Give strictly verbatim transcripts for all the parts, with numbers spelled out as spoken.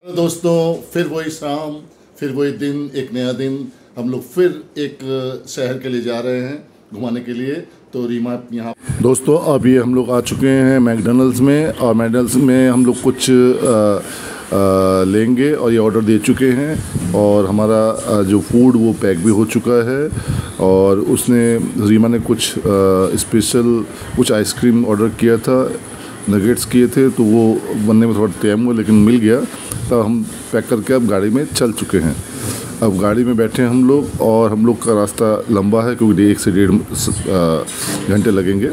Hello दोस्तों, फिर वही शाम, फिर वही दिन, एक नया दिन। हम लोग फिर एक शहर के लिए जा रहे हैं घुमाने के लिए। तो रीमा यहाँ दोस्तों अभी हम लोग आ चुके हैं मैकडॉनल्ड्स में, और मैकडॉनल्ड्स में हम लोग कुछ आ, आ, लेंगे और ये ऑर्डर दे चुके हैं। और हमारा आ, जो फूड वो पैक भी हो चुका है। और उसने रीमा ने कुछ स्पेशल कुछ आइसक्रीम ऑर्डर किया था, नगेट्स किए थे, तो वो बनने में थोड़ा टाइम हुआ लेकिन मिल गया। तो हम पैक करके अब गाड़ी में चल चुके हैं। अब गाड़ी में बैठे हैं हम लोग, और हम लोग का रास्ता लंबा है क्योंकि एक से डेढ़ घंटे लगेंगे।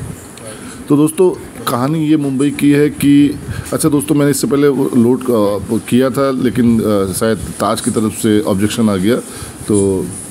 तो दोस्तों कहानी ये मुंबई की है कि अच्छा दोस्तों, मैंने इससे पहले लोड किया था लेकिन शायद ताज की तरफ से ऑब्जेक्शन आ गया, तो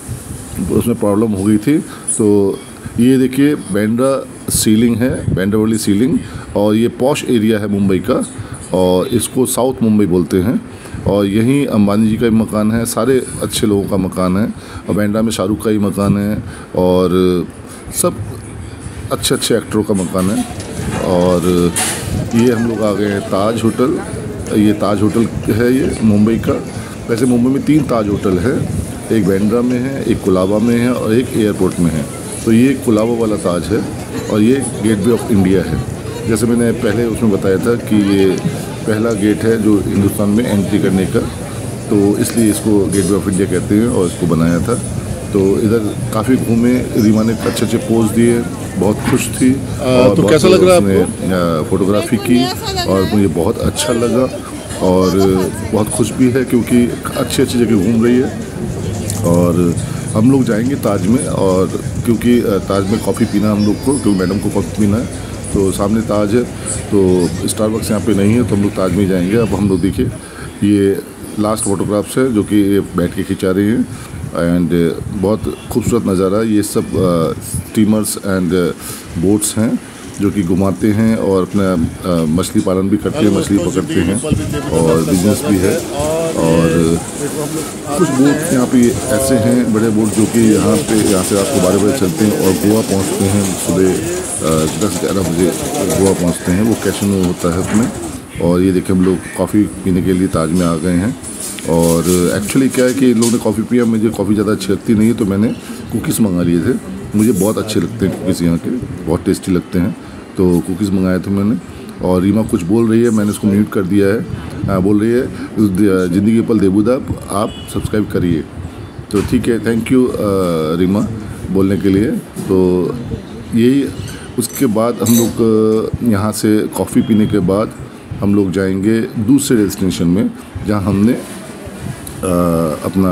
उसमें प्रॉब्लम हो गई थी। तो ये देखिए बांद्रा सीलिंग है, बांद्रा वाली सीलिंग, और ये पॉश एरिया है मुंबई का, और इसको साउथ मुंबई बोलते हैं। और यहीं अंबानी जी का भी मकान है, सारे अच्छे लोगों का मकान है। और बांद्रा में शाहरुख का ही मकान है, और सब अच्छे अच्छे एक्टरों का मकान है। और ये हम लोग आ गए हैं ताज होटल। ये ताज होटल है ये मुंबई का। वैसे मुंबई में तीन ताज होटल है, एक बांद्रा में है, एक कोलाबा में है, और एक एयरपोर्ट में है। तो ये कोलाबा वाला ताज है, और ये गेटवे ऑफ इंडिया है। जैसे मैंने पहले उसमें बताया था कि ये पहला गेट है जो हिंदुस्तान में एंट्री करने का, तो इसलिए इसको गेटवे ऑफ इंडिया कहते हैं और इसको बनाया था। तो इधर काफ़ी घूमे, रीमा ने अच्छे अच्छे पोज दिए, बहुत खुश थी। और तो कैसा लग रहा है आपको? फोटोग्राफी की और मुझे बहुत अच्छा लगा, और बहुत खुश भी है क्योंकि अच्छी अच्छी जगह घूम रही है। और हम लोग जाएंगे ताज में, और क्योंकि ताज में कॉफ़ी पीना हम लोग को, क्योंकि मैडम को कॉफ़ी पीना है, तो सामने ताज है, तो स्टारबक्स यहाँ पे नहीं है, तो हम लोग ताज में जाएंगे। अब हम लोग देखिए ये लास्ट फोटोग्राफ्स है जो कि ये बैठ के खिंचा रही हैं, एंड बहुत खूबसूरत नज़ारा। ये सब स्टीमर्स एंड बोट्स हैं जो कि घुमाते हैं और अपना मछली पालन भी करते हैं, मछली पकड़ते हैं, और बिजनेस भी है। और कुछ बोट यहाँ पे ऐसे हैं, बड़े बोट जो कि यहाँ पे यहाँ से रात को बारह बजे चलते हैं और गोवा पहुँचते हैं सुबह दस ग्यारह बजे गोवा पहुँचते हैं। वो कैसिनो होता है उसमें। और ये देखिए हम लोग कॉफ़ी पीने के लिए ताज में आ गए हैं। और एक्चुअली क्या है कि लोगों ने कॉफ़ी पिया, मुझे कॉफ़ी ज़्यादा अच्छी लगती नहीं है, तो मैंने कुकीज़ मंगा लिए थे। मुझे बहुत अच्छे लगते हैं कुकीज़, यहाँ के बहुत टेस्टी लगते हैं, तो कुकीज़ मंगाए थे मैंने। और रीमा कुछ बोल रही है, मैंने उसको म्यूट कर दिया है। आ, बोल रही है ज़िंदगी पल देबूदा आप सब्सक्राइब करिए। तो ठीक है, थैंक यू रीमा बोलने के लिए। तो यही, उसके बाद हम लोग यहाँ से कॉफ़ी पीने के बाद हम लोग जाएंगे दूसरे डेस्टिनेशन में, जहाँ हमने आ, अपना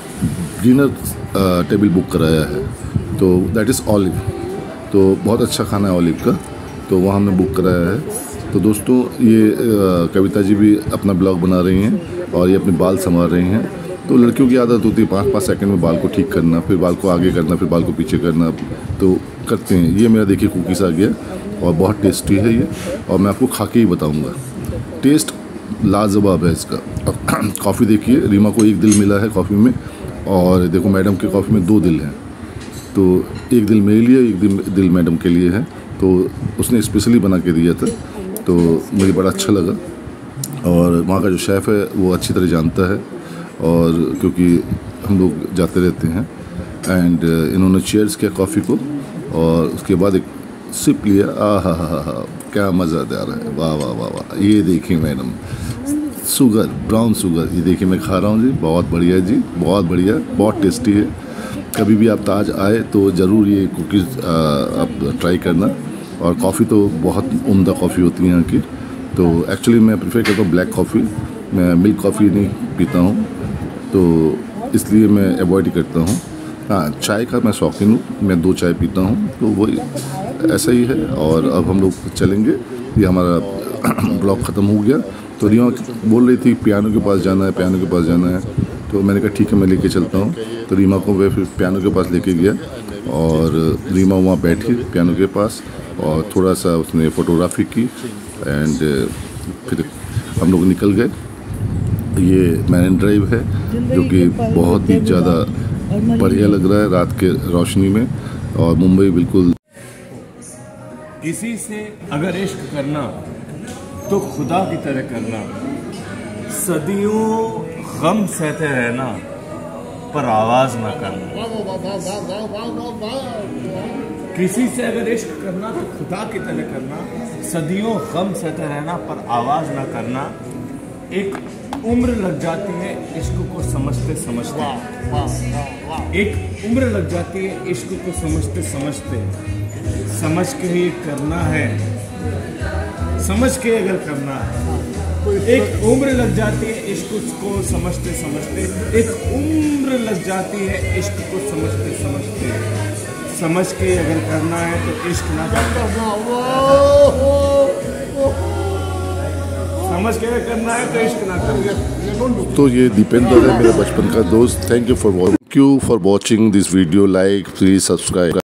डिनर टेबल बुक कराया है। तो दैट इज़ ऑलिव। तो बहुत अच्छा खाना है ऑलिव का, तो वहाँ हमने बुक कराया है। तो दोस्तों ये कविता जी भी अपना ब्लॉग बना रही हैं, और ये अपने बाल संवार रही हैं। तो लड़कियों की आदत होती है पाँच पाँच सेकंड में बाल को ठीक करना, फिर बाल को आगे करना, फिर बाल को पीछे करना, तो करते हैं। ये मेरा देखिए कुकीज़ आ गया, और बहुत टेस्टी है ये, और मैं आपको खा के ही बताऊँगा। टेस्ट लाजवाब है इसका। और कॉफ़ी देखिए, रीमा को एक दिल मिला है कॉफ़ी में, और देखो मैडम के कॉफ़ी में दो दिल हैं। तो एक दिल मेरे लिए, एक दिल दिल मैडम के लिए है। तो उसने स्पेशली बना के दिया था, तो मुझे बड़ा अच्छा लगा। और वहाँ का जो शेफ़ है वो अच्छी तरह जानता है, और क्योंकि हम लोग जाते रहते हैं। एंड इन्होंने चेयर्स किया कॉफ़ी को, और उसके बाद एक सिप लिया। आ हा हा हा, क्या मज़ा आ रहा है, वाह वाह वाह वाह। ये देखिए मैडम, शुगर, ब्राउन शुगर, ये देखिए मैं खा रहा हूँ जी, बहुत बढ़िया जी, बहुत बढ़िया, बहुत टेस्टी है। कभी भी आप ताज आए तो ज़रूर ये कुकीज़ आप ट्राई करना। और कॉफ़ी तो बहुत उम्दा कॉफ़ी होती है यहाँ की। तो एक्चुअली मैं प्रेफर करता हूँ ब्लैक कॉफ़ी, मैं मिल्क कॉफ़ी नहीं पीता हूँ, तो इसलिए मैं अवॉइड ही करता हूँ। हाँ, चाय का मैं शौकीन हूँ, मैं दो चाय पीता हूँ, तो वही ऐसा ही है। और अब हम लोग चलेंगे, ये हमारा ब्लॉग ख़त्म हो गया। तो रीमा बोल रही थी पियानो के पास जाना है, पियानो के पास जाना है, तो मैंने कहा ठीक है मैं लेके चलता हूँ। तो रीमा को मैं फिर पियानो के पास लेके गया, और रीमा वहाँ बैठी पियानो के पास, और थोड़ा सा उसने फ़ोटोग्राफी की, एंड फिर हम लोग निकल गए। ये मैरिन ड्राइव है जो कि बहुत ही ज़्यादा बढ़िया लग रहा है रात के रोशनी में, और मुंबई बिल्कुल। किसी से अगर इश्क करना तो खुदा की तरह करना, सदियों गम सहते रहना पर आवाज ना करना। किसी से अगर इश्क करना तो खुदा की तरह करना। सदियों गम सहते रहना पर आवाज ना करना। एक उम्र लग जाती है इश्क को समझते समझते। एक उम्र लग जाती है इश्क को समझते समझते। समझ के ही करना है, समझ के अगर करना है। एक उम्र लग जाती है इश्क को समझते समझते। एक उम्र लग जाती है इश्क को समझते समझते। समझ के अगर करना है तो इश्क ना करना। समझ के अगर करना है तो इश्क ना करना। तो ये दीपेंद्र है, मेरा बचपन का दोस्त। Thank you for thank you for watching this video. Like please subscribe.